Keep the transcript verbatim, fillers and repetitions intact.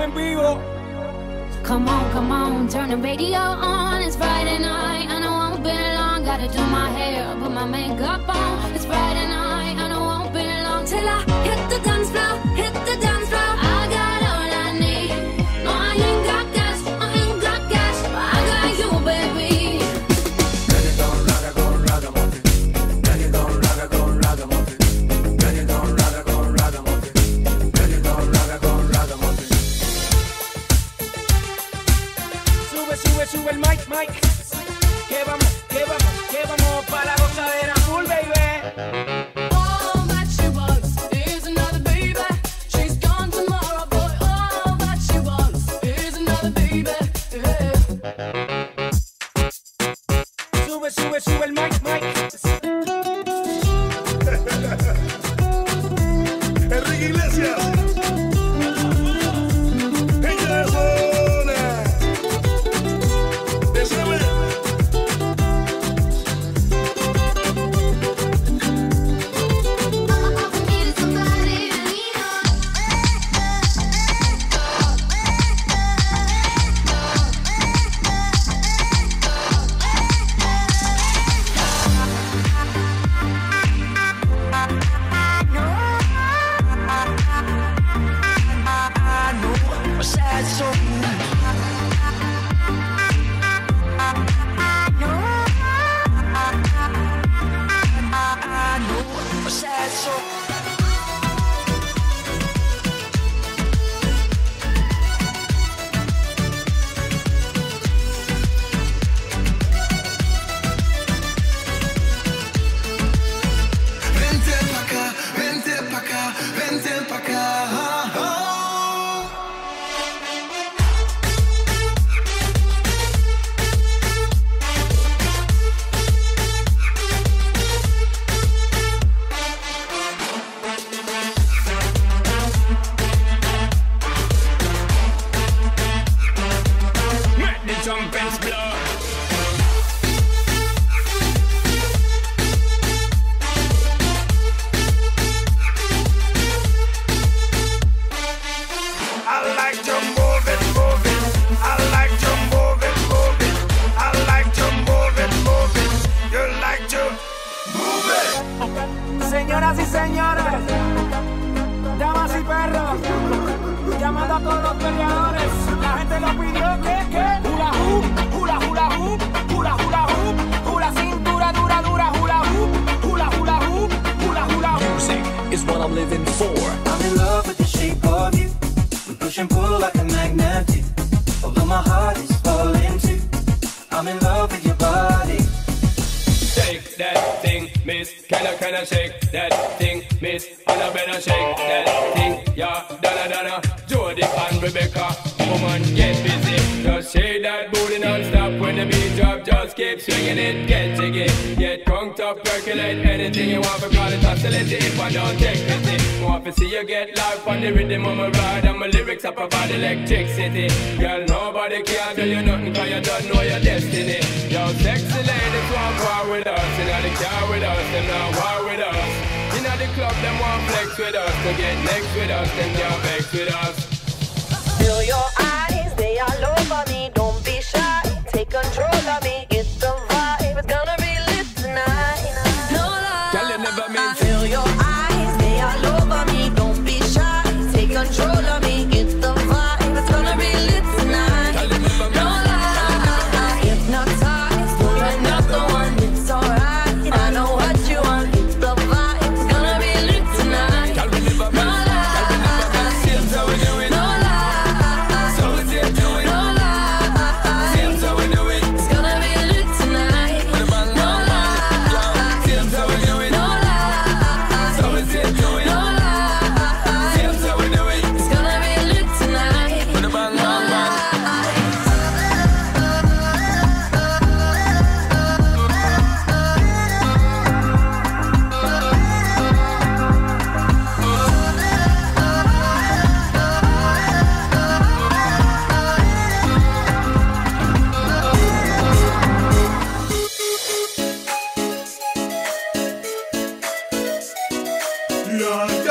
en vivo. Come on, come on, turn the radio on. It's Friday night and I won't be long. Gotta do my hair, put my makeup on. It's Friday night and I won't be long till I hit the dance floor, hit the dance floor. I got all I need. No, I ain't got cash, I ain't got cash, but I got you, baby. Reggaeton, ragagon, ragamuffin. Reggaeton, ragagon, ragamuffin. Reggaeton, ragagon, ragamuffin. Reggaeton, ragagon, ragamuffin. Sube, sube, sube el mic, mic. Que vamos, que vamos, que vamos para la gozadera full, baby. All that she wants is another baby. She's gone tomorrow, boy. All that she wants is another baby. Yeah. Sube, sube, sube el mic, mic. Enrique Iglesias. Ella es zona. Déjame. Vente pa' acá, vente pa' acá, vente pa' acá. Make the trumpets blow. I like to move it, move it. I like to move it, move it. I like to move it, move it. You like to move it. Señoras y señores, damas y perros, llamando a todos los peleadores. La gente lo pidió que, que hula hoop, hula hula hoop, hula hula hoop, hula cintura dura dura hula hoop, hula hula hoop, hula hula hoop. Music is what I'm living for. I'm in love with the shape of you. We push and pull like a magnet do. Although my heart is falling too. I'm in love with your body. Shake that thing, miss. Can I, can I shake that thing, miss? And I better shake that thing, yeah. Donna, Donna, Jody and Rebecca. Woman, get busy. Just shake that booty non-stop when the beat drop. Just keep swinging it, get jiggy. Get crunked up, percolate anything you want. Because it's hostility if I don't take pity. Want to see you get life on the rhythm of my ride. And my lyrics up about electricity. Girl, nobody can do you nothing cause you don't know your destiny. Yo, sexy ladies want war with us. You know the car with us, them not war with us. You know the club, them want flex with us. To get next with us, them can't vex with us. Feel your eyes, they all over me. Don't be shy, take control of me. Get the vibe, it's gonna be lit tonight. No lie. Girl, you never mean to. Feel your eyes, they all over me. Don't be shy, take control of me. Get the vibe, it's gonna be lit tonight. Girl, you never mean No lie. Hypnotized, you're not the one. It's alright. I know what you want. Get the vibe, it's gonna be lit tonight. Girl, we never No mean. Girl, we never mean. lie. Seems how we do it. No lie. So we see do it. No lie. Seems how we do it. It's gonna be lit tonight. With a bang, No bang, bang. Yo, lie. seems how we do it. No lie. So we see do it. No lie. Seems how we do it. It's gonna be lit tonight. With a bang, No bang, bang. Like